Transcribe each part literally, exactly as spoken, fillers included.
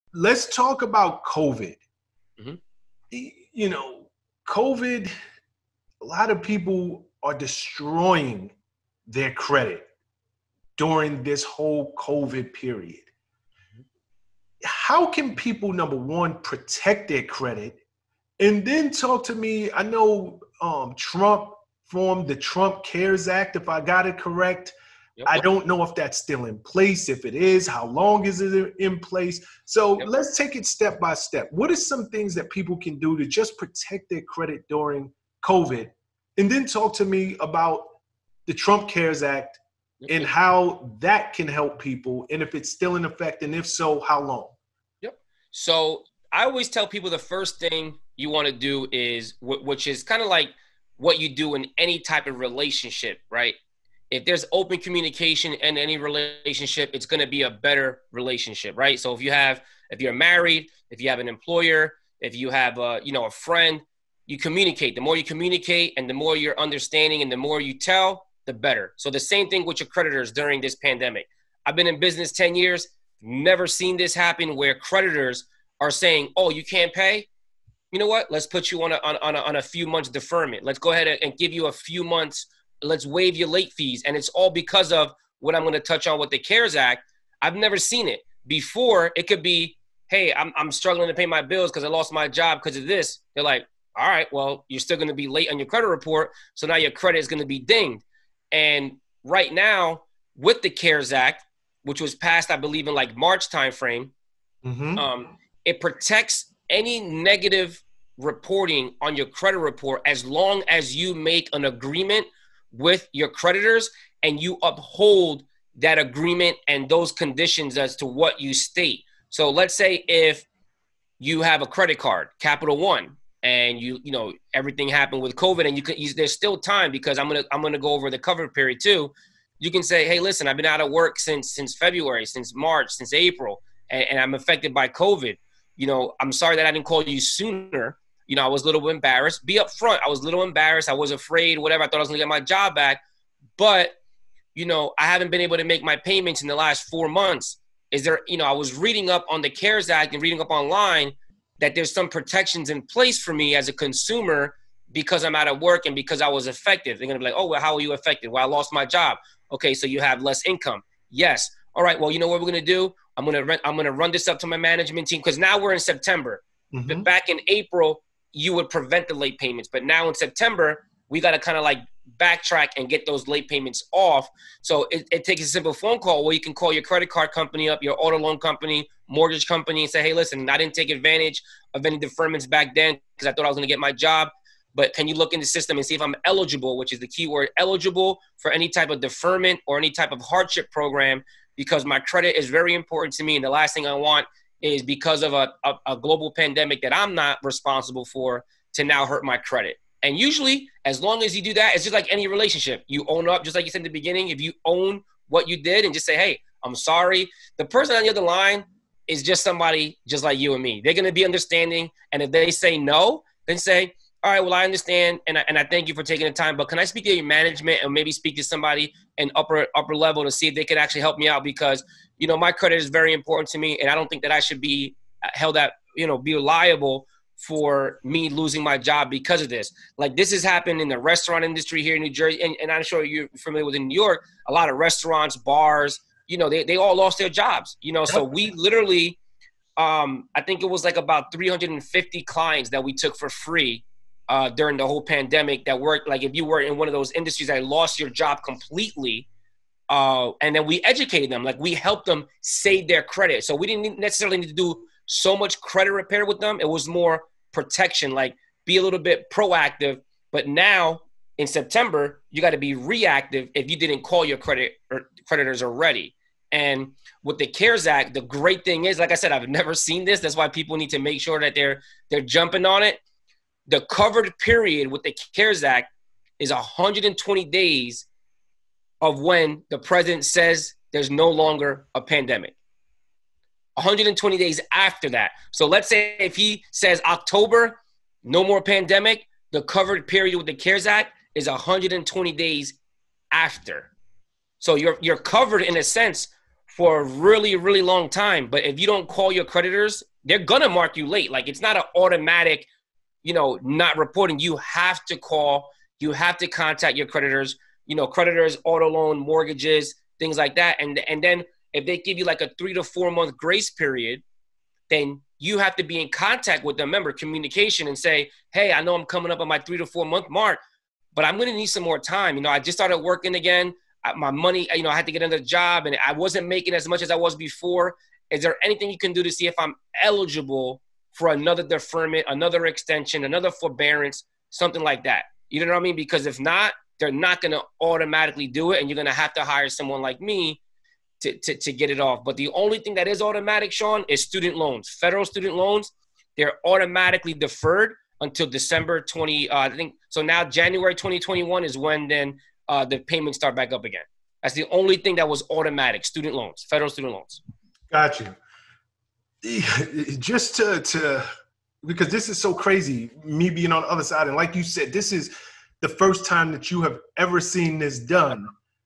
let's talk about COVID. Mm-hmm. You know, COVID, a lot of people are destroying their credit during this whole COVID period. How can people, number one, protect their credit? And then talk to me. I know um, Trump formed the Trump CARES Act, if I got it correct. Yep. I don't know if that's still in place. If it is, how long is it in place? So Yep. let's take it step by step. What are some things that people can do to just protect their credit during COVID? And then talk to me about the Trump CARES Act Yep. and how that can help people, and if it's still in effect, and if so, how long? Yep. So I always tell people the first thing you want to do is, which is kind of like what you do in any type of relationship, right? If there's open communication in any relationship, it's going to be a better relationship, right? So if you have, if you're married, if you have an employer, if you have a, you know, a friend, you communicate. The more you communicate and the more you're understanding and the more you tell, the better. So the same thing with your creditors during this pandemic. I've been in business ten years, never seen this happen where creditors are saying, oh, you can't pay? You know what? Let's put you on a, on, on a, on a few months deferment. Let's go ahead and give you a few months. Let's waive your late fees. And it's all because of what I'm going to touch on with the CARES Act. I've never seen it before. It could be, hey, I'm, I'm struggling to pay my bills because I lost my job because of this. They're like, all right, well, you're still going to be late on your credit report. So now your credit is going to be dinged. And right now with the CARES Act, which was passed, I believe in like March timeframe, Mm-hmm. um, it protects any negative reporting on your credit report as long as you make an agreement with your creditors and you uphold that agreement and those conditions as to what you state. So let's say if you have a credit card, Capital One, and you you know everything happened with COVID, and you could you, there's still time because I'm gonna I'm gonna go over the cover period too. You can say, hey, listen, I've been out of work since since February, since March, since April, and, and I'm affected by COVID. You know, I'm sorry that I didn't call you sooner. You know, I was a little embarrassed. Be upfront. I was a little embarrassed. I was afraid, whatever. I thought I was going to get my job back. But, you know, I haven't been able to make my payments in the last four months. Is there, you know, I was reading up on the CARES Act and reading up online that there's some protections in place for me as a consumer because I'm out of work and because I was affected. They're going to be like, oh, well, how are you affected? Well, I lost my job. Okay, so you have less income. Yes. All right, well, you know what we're going to do? I'm going to run, I'm going to run this up to my management team because now we're in September. Mm-hmm. Back in April, you would prevent the late payments. But now in September, we got to kind of like backtrack and get those late payments off. So it, it takes a simple phone call where you can call your credit card company up, your auto loan company, mortgage company, and say, hey, listen, I didn't take advantage of any deferments back then because I thought I was going to get my job. But can you look in the system and see if I'm eligible, which is the key word, eligible for any type of deferment or any type of hardship program, because my credit is very important to me. And the last thing I want is because of a, a, a global pandemic that I'm not responsible for to now hurt my credit. And usually, as long as you do that, it's just like any relationship. You own up, just like you said in the beginning. If you own what you did and just say, hey, I'm sorry, the person on the other line is just somebody just like you and me. They're going to be understanding. And if they say no, then say, all right, well, I understand, and I, and I thank you for taking the time, but can I speak to your management and maybe speak to somebody in upper upper level to see if they could actually help me out? Because, you know, my credit is very important to me, and I don't think that I should be held at, you know, be liable for me losing my job because of this. Like, this has happened in the restaurant industry here in New Jersey, and, and I'm sure you're familiar with in New York, a lot of restaurants, bars, you know, they, they all lost their jobs, you know, so we literally, um, I think it was like about three hundred fifty clients that we took for free Uh, during the whole pandemic that worked. Like if you were in one of those industries that lost your job completely, uh, and then we educated them, like we helped them save their credit. So we didn't necessarily need to do so much credit repair with them. It was more protection, like be a little bit proactive. But now in September, you got to be reactive if you didn't call your credit or creditors already. And with the CARES Act, the great thing is, like I said, I've never seen this. That's why people need to make sure that they're they're jumping on it. The covered period with the CARES Act is one hundred twenty days of when the president says there's no longer a pandemic. one hundred twenty days after that. So let's say if he says October, no more pandemic, the covered period with the CARES Act is one hundred twenty days after. So you're you're covered in a sense for a really, really long time. But if you don't call your creditors, they're going to mark you late. Like, it's not an automatic, you know, not reporting. You have to call. You have to contact your creditors, you know, creditors, auto loan, mortgages, things like that. And, and then if they give you like a three to four month grace period, then you have to be in contact with them. Remember, communication, and say, hey, I know I'm coming up on my three to four month mark, but I'm going to need some more time. You know, I just started working again. My money, you know, I had to get another job and I wasn't making as much as I was before. Is there anything you can do to see if I'm eligible for another deferment, another extension, another forbearance, something like that? You know what I mean? Because if not, they're not going to automatically do it. And you're going to have to hire someone like me to, to, to get it off. But the only thing that is automatic, Sean, is student loans. Federal student loans, they're automatically deferred until December twentieth. Uh, I think so. Now January twenty twenty-one is when then uh, the payments start back up again. That's the only thing that was automatic. Student loans, federal student loans. Got you. Just to to because this is so crazy. Me being on the other side, and like you said, this is the first time that you have ever seen this done.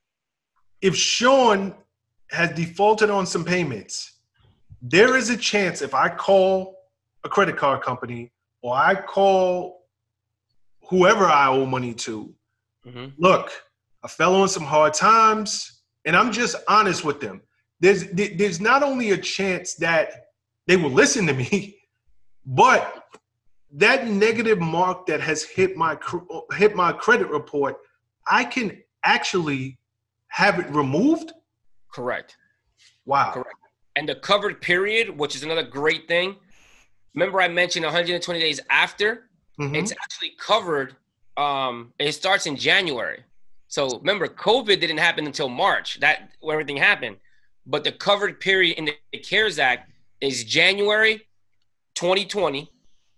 If Sean has defaulted on some payments, there is a chance if I call a credit card company or I call whoever I owe money to, mm-hmm. look, I fell on some hard times, and I'm just honest with them. There's there's not only a chance that they will listen to me, but that negative mark that has hit my hit my credit report, I can actually have it removed. Correct. Wow. Correct. And the covered period, which is another great thing. Remember I mentioned one hundred twenty days after? Mm-hmm. It's actually covered. Um, it starts in January. So remember, COVID didn't happen until March, that where everything happened. But the covered period in the CARES Act is January twenty twenty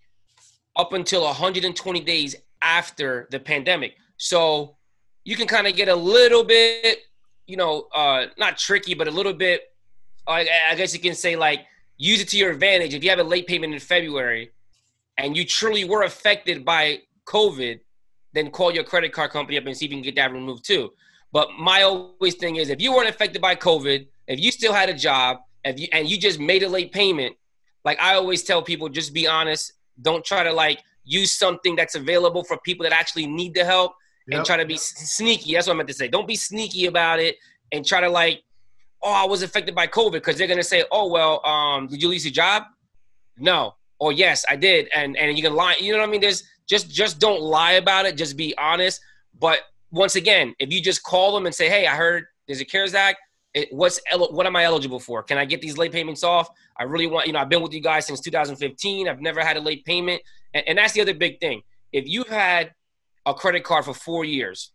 up until one hundred twenty days after the pandemic. So you can kind of get a little bit, you know, uh, not tricky, but a little bit, I, I guess you can say, like, use it to your advantage. If you have a late payment in February and you truly were affected by COVID, then call your credit card company up and see if you can get that removed too. But my always thing is, if you weren't affected by COVID, if you still had a job, if you, and you just made a late payment, like I always tell people, just be honest. Don't try to like use something that's available for people that actually need the help. Yep. And try to be sneaky. That's what I meant to say. Don't be sneaky about it and try to like, oh, I was affected by COVID, because they're going to say, oh, well, um, did you lose your job? No. Or yes, I did. And and you can lie. You know what I mean? There's just, just don't lie about it. Just be honest. But once again, if you just call them and say, hey, I heard there's a CARES Act. It, what's what am I eligible for? Can I get these late payments off? I really want, you know, I've been with you guys since two thousand fifteen. I've never had a late payment. And, and that's the other big thing. If you've had a credit card for four years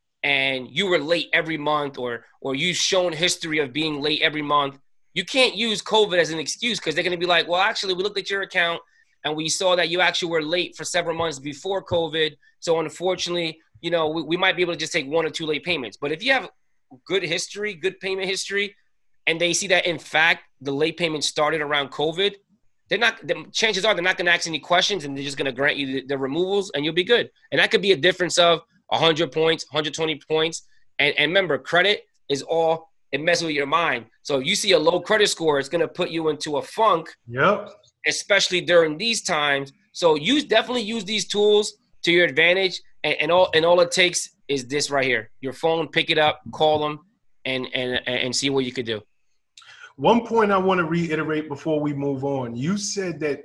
and you were late every month, or or you've shown history of being late every month, you can't use COVID as an excuse, because they're going to be like, well, actually, we looked at your account and we saw that you actually were late for several months before COVID. So unfortunately, you know, we, we might be able to just take one or two late payments. But if you have good history, good payment history, and they see that, in fact, the late payment started around COVID, they're not, the chances are they're not going to ask any questions, and they're just going to grant you the, the removals, and you'll be good. And that could be a difference of one hundred points, one hundred twenty points. And, and remember, credit is all, it messes with your mind. So if you see a low credit score, it's going to put you into a funk, yep. especially during these times. So use definitely use these tools to your advantage. And, and all and all it takes is this right here. Your phone, pick it up, call them, and and and see what you could do. One point I want to reiterate before we move on. You said that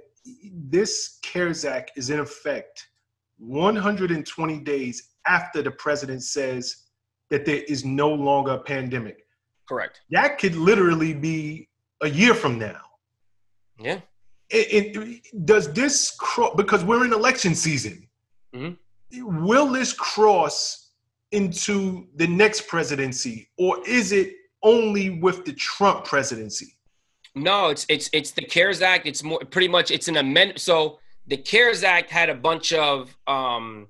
this CARES Act is in effect one hundred twenty days after the president says that there is no longer a pandemic. Correct. That could literally be a year from now. Yeah. It, it, does this cross, because we're in election season, mm-hmm. will this cross into the next presidency, or is it only with the Trump presidency? No, it's it's it's the CARES Act. It's more pretty much it's an amendment. So the CARES Act had a bunch of um,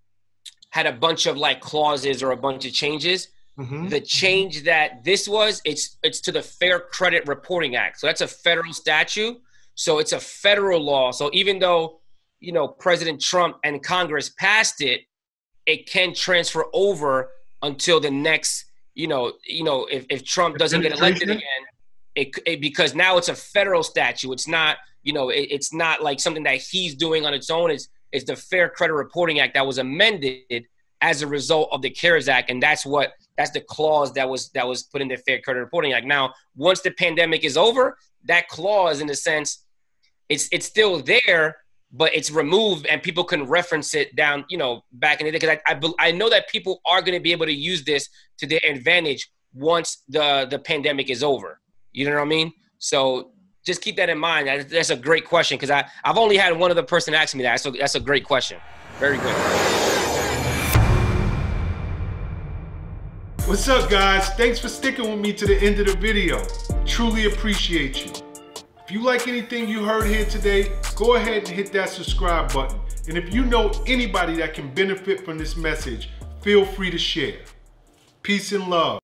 had a bunch of like clauses or a bunch of changes. Mm-hmm. The change that this was, it's it's to the Fair Credit Reporting Act. So that's a federal statute. So it's a federal law. So even though, you know, President Trump and Congress passed it, it can transfer over until the next, you know, you know, if, if Trump doesn't get elected again, it, it because now it's a federal statute. It's not, you know, it, it's not like something that he's doing on its own. It's it's the Fair Credit Reporting Act that was amended as a result of the CARES Act, and that's what that's the clause that was that was put in the Fair Credit Reporting Act. Now, once the pandemic is over, that clause, in a sense, it's it's still there, but it's removed, and people can reference it down, you know, back in the day. Because I, I I know that people are going to be able to use this to their advantage once the the pandemic is over. You know what I mean? So just keep that in mind. That, that's a great question, because I I've only had one other person ask me that. So that's a great question. Very good. What's up, guys? Thanks for sticking with me to the end of the video. Truly appreciate you. If you like anything you heard here today, go ahead and hit that subscribe button. And if you know anybody that can benefit from this message, feel free to share. Peace and love.